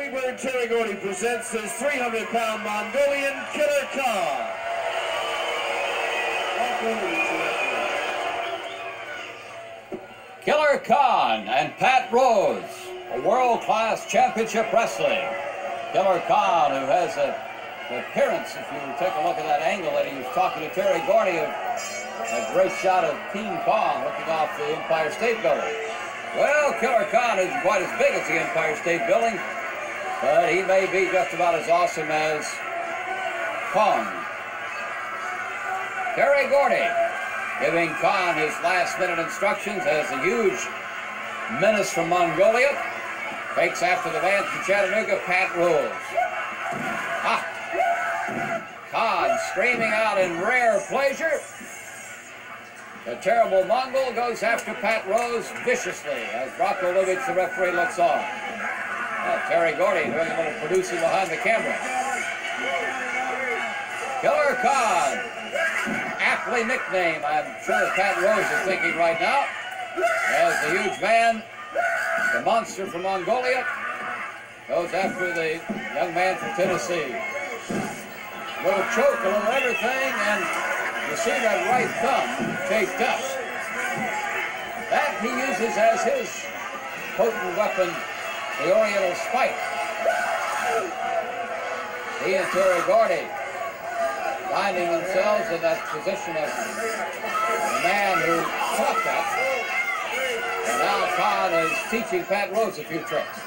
Big Bird Terry Gordy presents his 300-pound Mongolian Killer Khan. Killer Khan and Pat Rose, a world-class championship wrestling. Killer Khan, who has an appearance, if you take a look at that angle that he was talking to Terry Gordy, of a great shot of King Kong looking off the Empire State Building. Well, Killer Khan isn't quite as big as the Empire State Building, but he may be just about as awesome as Kong. Terry Gordy giving Khan his last-minute instructions as the huge menace from Mongolia takes after the man from Chattanooga, Pat Rose. Khan screaming out in rare pleasure. The terrible Mongol goes after Pat Rose viciously as Rocco Lubich, the referee, looks on. Terry Gordy doing a little producing behind the camera. Killer Khan, aptly nicknamed, I'm sure Pat Rose is thinking right now, as the huge man, the monster from Mongolia, goes after the young man from Tennessee. A little choke, a little everything, and you see that right thumb taped up. That he uses as his potent weapon, the Oriental Spike. He and Terry Gordy finding themselves in that position of the man who taught that. And now Khan is teaching Pat Rose a few tricks.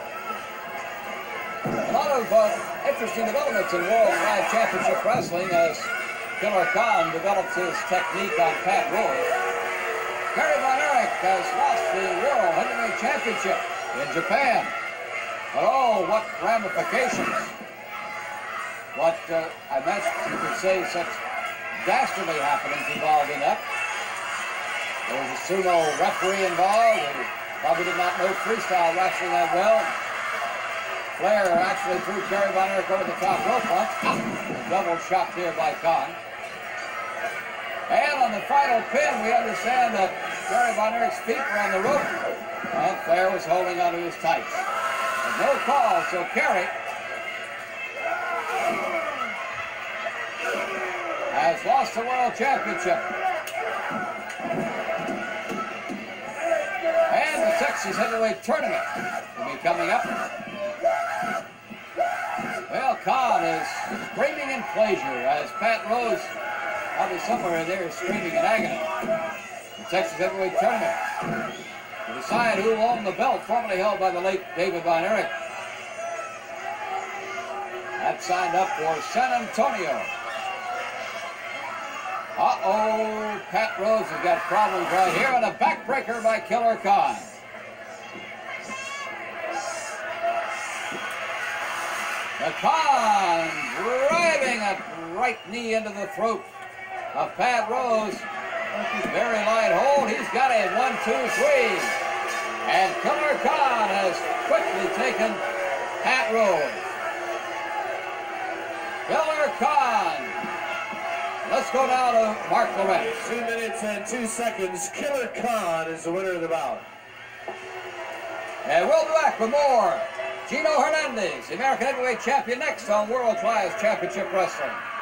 A lot of interesting developments in Worldwide Championship Wrestling as Killer Khan develops his technique on Pat Rose. Kerry Von Erich has lost the World Heavyweight Championship in Japan. But oh, what ramifications. What, I imagine you could say such dastardly happenings involved in that. There was a sumo referee involved who probably did not know freestyle wrestling that well. Flair actually threw Kerry Von Erich over the top rope once. A double shot here by Khan. And on the final pin, we understand that Kerry Von Erich's feet were on the rope, and Flair was holding onto his tights. There's no call, so Kerry has lost the World Championship. And the Texas Heavyweight Tournament will be coming up. Well, Khan is screaming in pleasure as Pat Rose, probably somewhere in there, is screaming in agony. The Texas Heavyweight Tournament to decide who will own the belt formerly held by the late David Von Erich. That signed up for San Antonio. Uh-oh, Pat Rose has got problems right here, and a backbreaker by Killer Khan. The Khan driving a right knee into the throat of Pat Rose. Very light hold. He's got a 1, 2, 3. And Killer Khan has quickly taken Pat Rose. Killer Khan. Let's go now to Mark Lowrance. 2 minutes and 2 seconds. Killer Khan is the winner of the bout. And we'll be back with more. Gino Hernandez, the American Heavyweight Champion, next on World Class Championship Wrestling.